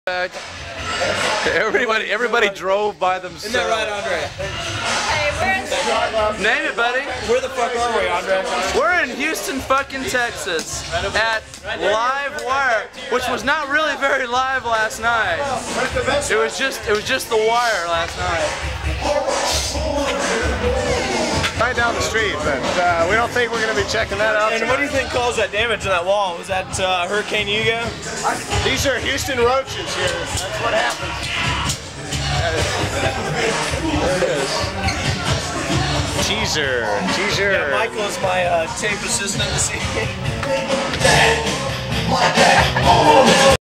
Everybody drove by themselves. Isn't that right, Andre? Hey, name it, buddy. Where the fuck are we, Andre? We're in Houston, fucking Texas, at Livewire, which was not really very live last night. It was just the wire last night. Right down the street, but we don't think we're going to be checking that out. And what do you think caused that damage on that wall? Was that Hurricane Hugo? These are Houston roaches here. That's what happens. There it is. Teaser. Yeah, Michael is my tape assistant this evening.